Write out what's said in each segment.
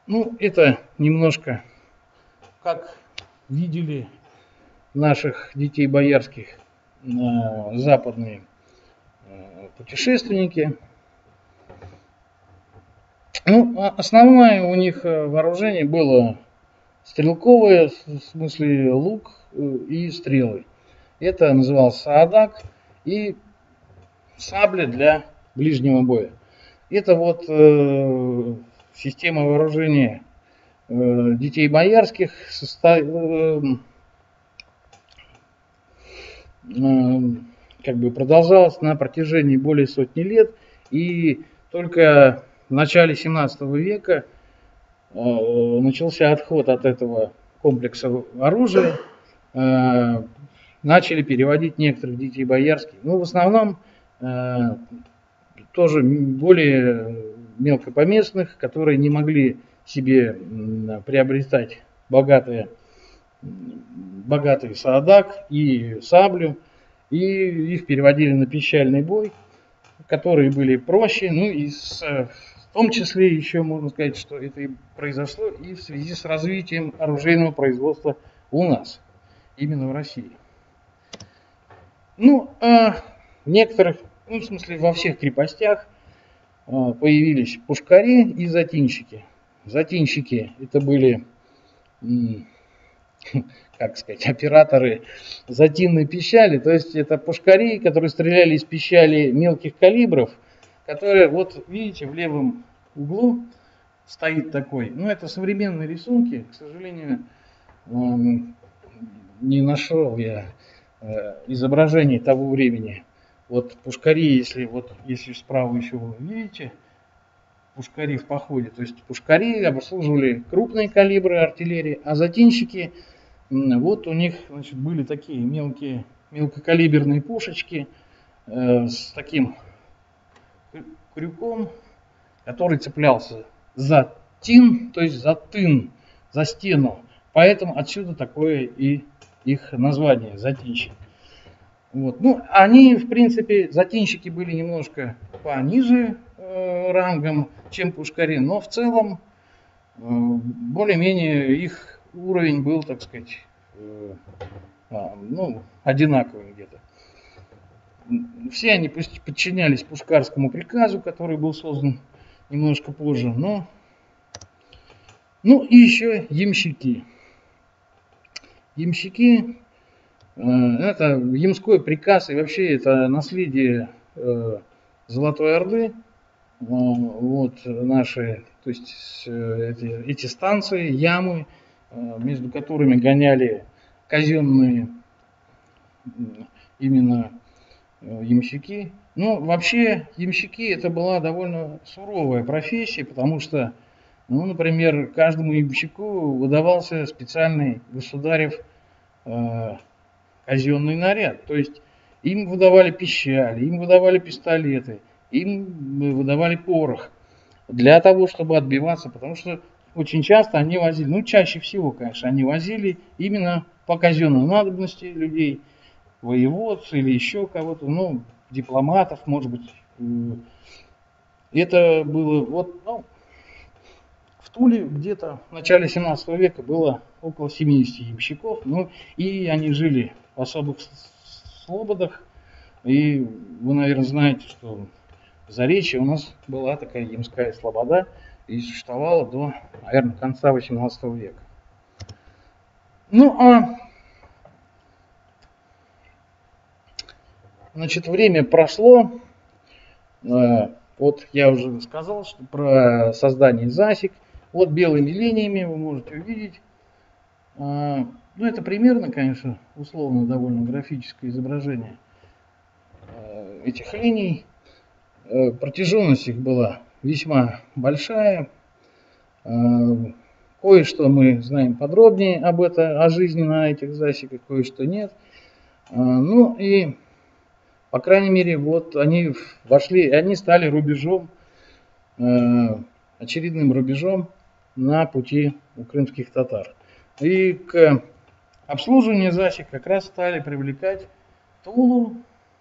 Ну, это немножко, как видели наших детей боярских западные путешественники. Ну, основное у них вооружение было стрелковое, в смысле лук и стрелы. Это назывался саадак и сабля для ближнего боя. Это вот система вооружения детей боярских как бы продолжалась на протяжении более сотни лет, и только в начале 17 века начался отход от этого комплекса оружия, начали переводить некоторых детей боярских, ну в основном тоже более мелкопоместных, которые не могли себе приобретать богатый саадак и саблю, и их переводили на пищальный бой, которые были проще, ну и в том числе еще можно сказать, что это и произошло и в связи с развитием оружейного производства у нас, именно в России. Ну, в некоторых, ну в смысле во всех крепостях появились пушкари и затинщики. Затинщики это были, как сказать, операторы затинной пищали, то есть это пушкари, которые стреляли из пищали мелких калибров, которые, вот видите, в левом углу стоит такой, ну это современные рисунки, к сожалению, не нашел я изображений того времени. Вот пушкари, если справа еще вы видите, пушкари в походе, то есть пушкари обслуживали крупные калибры артиллерии, а затинщики, вот у них, значит, были такие мелкокалиберные пушечки с таким крюком, который цеплялся за тин, то есть за тын, за стену. Поэтому отсюда такое и их название затинщик. Вот. Ну, они, в принципе, затинщики были немножко пониже рангом, чем пушкари, но в целом более-менее их уровень был, так сказать, ну, одинаковый где-то. Все они подчинялись пушкарскому приказу, который был создан немножко позже, но... Ну и еще ямщики. Ямщики это ямской приказ и вообще это наследие Золотой Орды. Вот наши, то есть эти станции, ямы, между которыми гоняли казенные именно ямщики. Ну, вообще, ямщики это была довольно суровая профессия, потому что, ну, например, каждому ямщику выдавался специальный государев казенный наряд. То есть им выдавали пищали, им выдавали пистолеты, им выдавали порох для того, чтобы отбиваться, потому что очень часто они возили, ну чаще всего, конечно, они возили именно по казенной надобности людей, воеводцев или еще кого-то, ну, дипломатов, может быть. Это было, вот, ну, в Туле где-то в начале 17 века было около 70 ямщиков, ну, и они жили в особых слободах, и вы, наверное, знаете, что в Заречье у нас была такая ямская слобода и существовала до, наверное, конца 18 века. Ну, значит, время прошло. Вот я уже сказал, что про создание засек. Вот белыми линиями вы можете увидеть. Ну, это примерно, конечно, условно довольно графическое изображение этих линий. Протяженность их была весьма большая. Кое-что мы знаем подробнее о жизни на этих засеках, кое-что нет. Ну и, по крайней мере, вот они вошли, они стали рубежом, очередным рубежом на пути у крымских татар. И к обслуживанию засек как раз стали привлекать Тулу,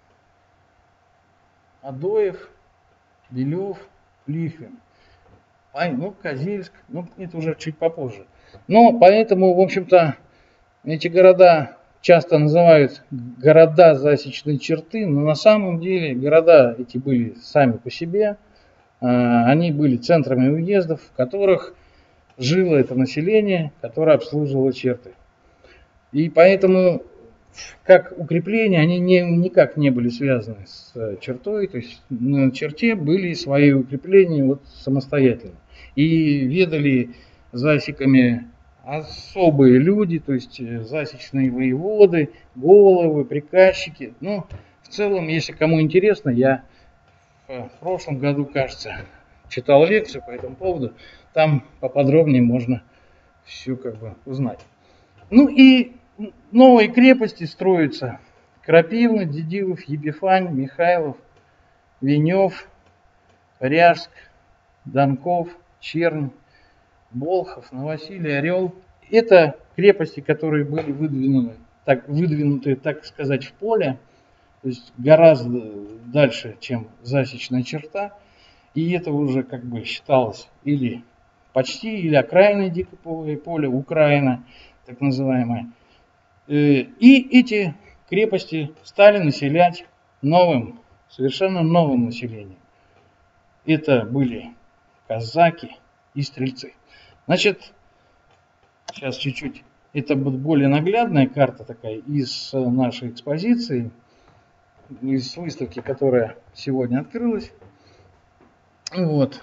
Адоев, Белев, Лихвин. ну, Козельск, ну, это уже чуть попозже. Но поэтому, в общем-то, эти города часто называют города засечной черты, но на самом деле города эти были сами по себе. Они были центрами уездов, в которых жило это население, которое обслуживало черты. И поэтому, как укрепления, они никак не были связаны с чертой, то есть на черте были свои укрепления вот самостоятельно. И ведали засеками особые люди, то есть засечные воеводы, головы, приказчики. Ну, в целом, если кому интересно, я в прошлом году, кажется, читал лекцию по этому поводу. Там поподробнее можно все как бы узнать. Ну и новые крепости строятся. Крапивна, Дедилов, Епифань, Михайлов, Венев, Ряжск, Донков, Чернь, Болхов, Новосилий, Орел. Это крепости, которые были выдвинуты, так сказать, в поле, то есть гораздо дальше, чем засечная черта. И это уже как бы считалось или почти, или окраинное дикое поле, Украина, так называемая. И эти крепости стали населять новым, совершенно новым населением. Это были казаки и стрельцы. Значит, сейчас чуть-чуть, это будет более наглядная карта такая из нашей экспозиции, из выставки, которая сегодня открылась. Вот.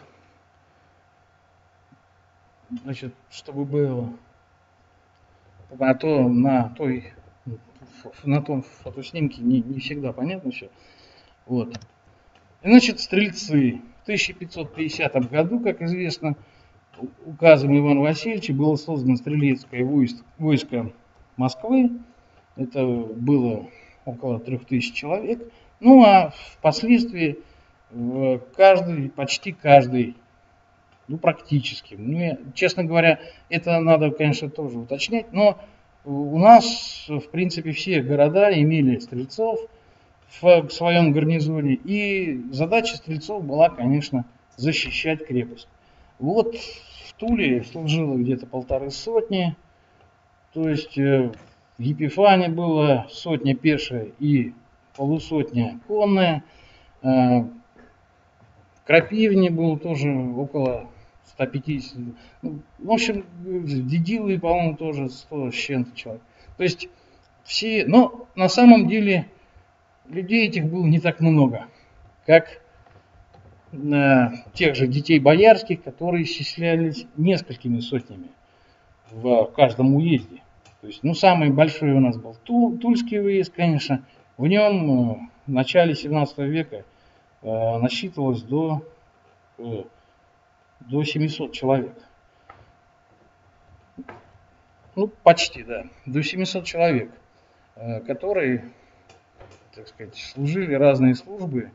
Значит, чтобы было, а то на том фотоснимке не всегда понятно все. Вот. Значит, стрельцы. В 1550 году, как известно, указом Ивана Васильевича было создано стрелецкое войско Москвы. Это было около 3000 человек. Ну а впоследствии почти каждый, ну практически, честно говоря, это надо, конечно, тоже уточнять, но у нас, в принципе, все города имели стрельцов в своем гарнизоне, и задача стрельцов была, конечно, защищать крепость. Вот в Туле служило где-то 150, то есть в Епифане было 100 пешая и полусотня конная, в Крапивне было тоже около 150, в общем, в Дедилове, по-моему, тоже 100 с чем-то человек. То есть все, но на самом деле людей этих было не так много, как тех же детей боярских, которые исчислялись несколькими сотнями в каждом уезде. То есть, ну, самый большой у нас был Тульский уезд, конечно. В нем в начале 17 века насчитывалось до 700 человек. Ну, почти, да, до 700 человек, которые, так сказать, служили разные службы.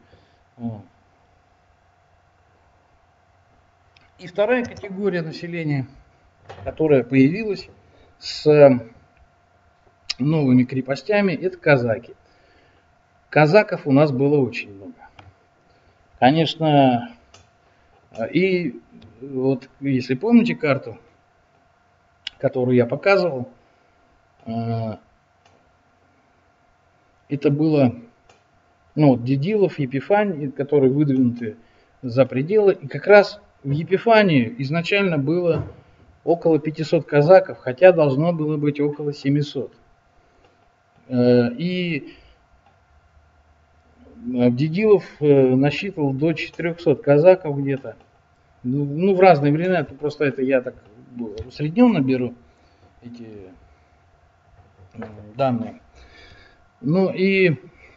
И вторая категория населения, которая появилась с новыми крепостями, это казаки. Казаков у нас было очень много. Конечно, и вот если помните карту, которую я показывал, это было, ну, вот Дедилов, Епифань, которые выдвинуты за пределы. И как раз в Епифании изначально было около 500 казаков, хотя должно было быть около 700. И Дедилов насчитывал до 400 казаков где-то. Ну, в разные времена, просто это я так усредненно беру эти данные. Ну и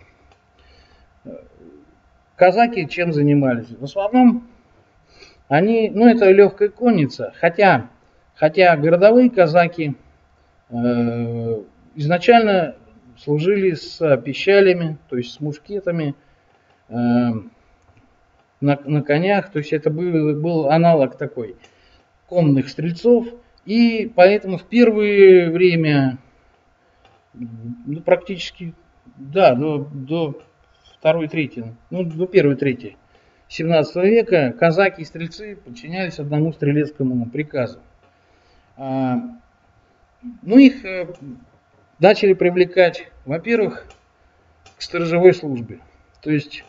казаки чем занимались? В основном они, ну, это легкая конница, хотя городовые казаки изначально служили с пищалями, то есть с мушкетами, на конях, то есть это был аналог такой конных стрельцов, и поэтому в первое время, ну, практически, да, до второй трети, ну, до первой трети XVII века казаки и стрельцы подчинялись одному стрелецкому приказу. Ну, их начали привлекать, во-первых, к сторожевой службе. То есть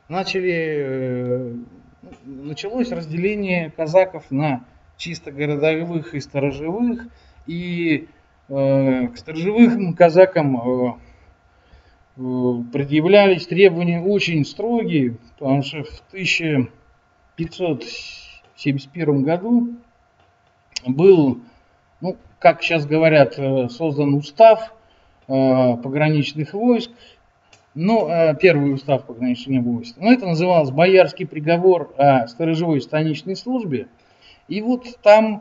началось разделение казаков на чисто городовых и сторожевых. И к сторожевым казакам предъявлялись требования очень строгие, потому что в 1571 году был, ну, как сейчас говорят, создан устав пограничных войск, первый устав пограничных войск. Но это называлось Боярский приговор о сторожевой станичной службе. И вот там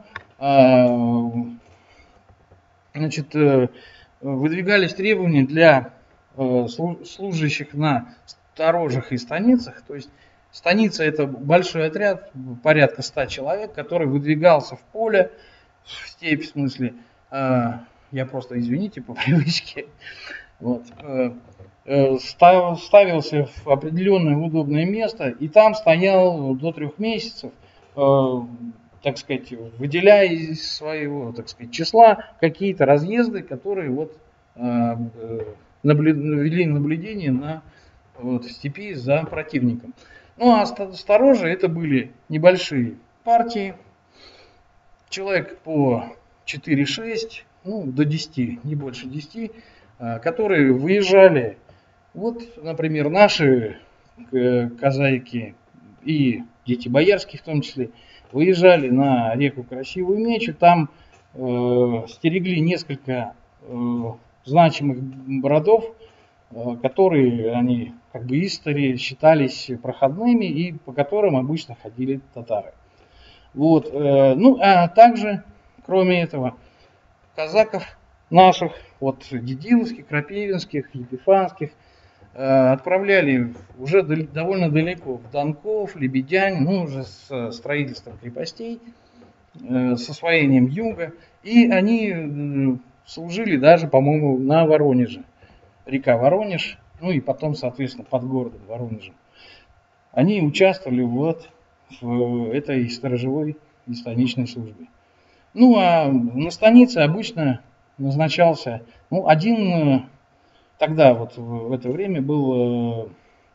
выдвигались требования для служащих на сторожах и станицах. То есть станица — это большой отряд, порядка 100 человек, который выдвигался в поле, в степь, в смысле, я просто, извините, по привычке, вот, ставился в определенное удобное место, и там стоял до 3 месяцев, так сказать, выделяя из своего, так сказать, числа какие-то разъезды, которые вот вели наблюдение в степи за противником. Ну а сторожи — это были небольшие партии, человек по 4-6, до 10, не больше 10, которые выезжали. Вот, например, наши казаки и дети боярские в том числе выезжали на реку Красивую Мечу, там стерегли несколько значимых бродов, которые они как бы истори считались проходными и по которым обычно ходили татары. Вот. Ну а также, кроме этого, казаков наших, вот дедиловских, крапивинских, епифанских, отправляли уже довольно далеко, в Донков, Лебедянь, уже с строительством крепостей, с освоением юга. И они служили даже, по-моему, на Воронеже. Река Воронеж, и потом, соответственно, под городом Воронежем. Они участвовали вот в этой сторожевой и станичной службе. Ну, а на станице обычно назначался, один, тогда вот в это время был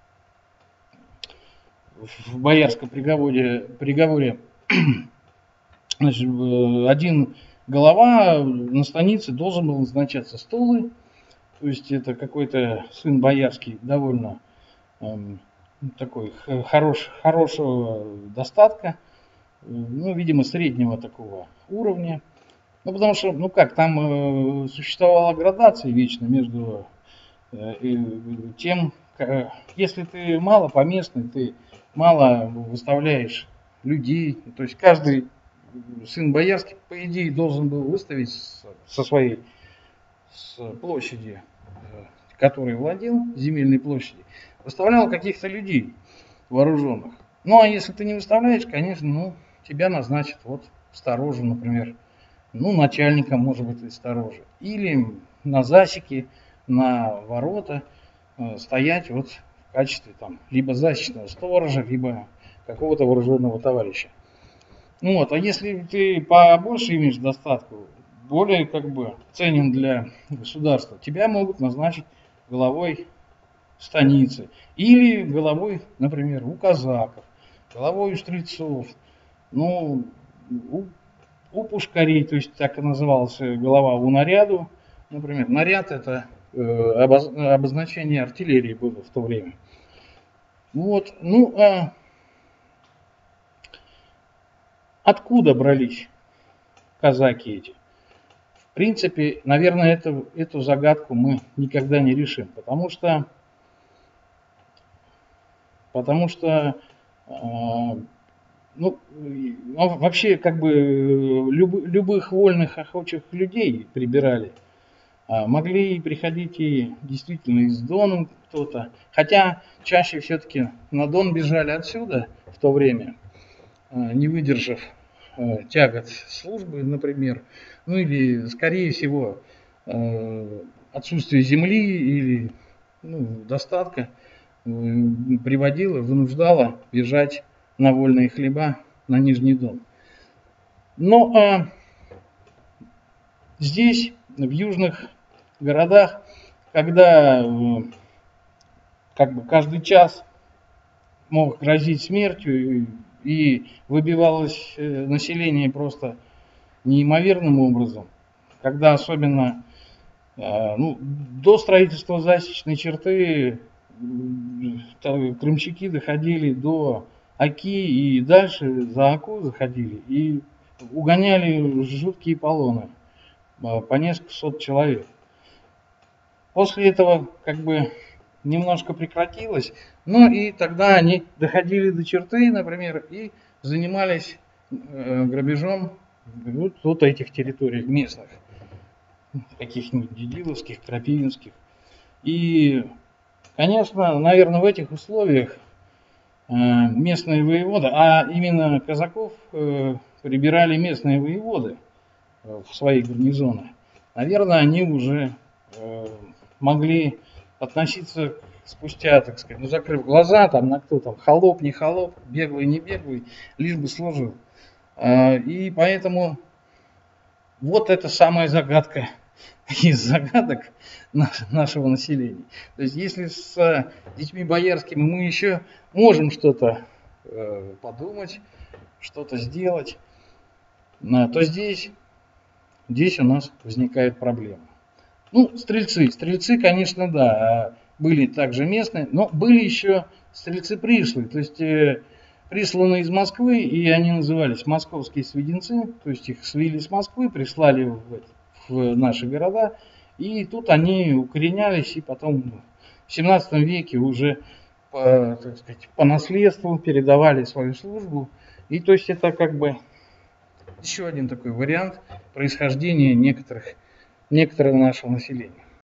в боярском приговоре значит, один голова на станице должен был назначаться Столы, то есть это какой-то сын боярский, довольно такой хорошего достатка, видимо, среднего такого уровня. Потому что, там существовала градация вечно между тем, если ты мало поместный, ты мало выставляешь людей, то есть каждый сын боярский, по идее, должен был выставить с площади, которой владел, земельной площади, выставлял каких-то людей вооруженных. А если ты не выставляешь, конечно, тебя назначат сторожу, например, начальником, может быть, и сторожа. Или на засеке, на ворота стоять в качестве либо засечного сторожа, либо какого-то вооруженного товарища. А если ты побольше имеешь достатку, более ценен для государства, тебя могут назначить главой станицы или главой, например, у казаков, главой у стрельцов, у пушкарей, то есть так и назывался глава у наряду, например. Наряд — это обозначение артиллерии было в то время. Вот, откуда брались казаки эти? В принципе, наверное, эту загадку мы никогда не решим, потому что вообще любых вольных охочих людей прибирали. Могли приходить и действительно из Дона кто-то, хотя чаще все-таки на Дон бежали отсюда в то время, не выдержав тягот службы, например, или, скорее всего, отсутствие земли или достатка. приводила, вынуждала бежать на вольные хлеба на Нижний Дон. Но здесь, в южных городах, когда как бы каждый час мог грозить смертью и выбивалось население просто неимоверным образом, когда особенно до строительства засечной черты крымчаки доходили до Оки и дальше за Оку заходили и угоняли жуткие полоны по несколько сот человек. После этого как бы немножко прекратилось, но и тогда они доходили до черты, например, и занимались грабежом вот этих территорий местных, каких-нибудь дедиловских, крапивинских. И, конечно, наверное, в этих условиях местные воеводы, а именно казаков прибирали местные воеводы в свои гарнизоны, наверное, они уже могли относиться спустя, так сказать, закрыв глаза, там, на кто там, холоп, не холоп, беглый, не беглый, лишь бы служил. И поэтому вот это самая загадка из загадок нашего населения. То есть если с детьми боярскими мы еще можем что-то подумать, что-то сделать, то здесь у нас возникает проблема. Стрельцы, конечно, да, были также местные, но были еще стрельцы пришлые, то есть присланы из Москвы, и они назывались московские сведенцы, то есть их свели с Москвы, прислали в наши города, и тут они укоренялись, и потом в 17 веке уже так сказать, по наследству передавали свою службу, и то есть это как бы еще один такой вариант происхождения некоторого нашего населения.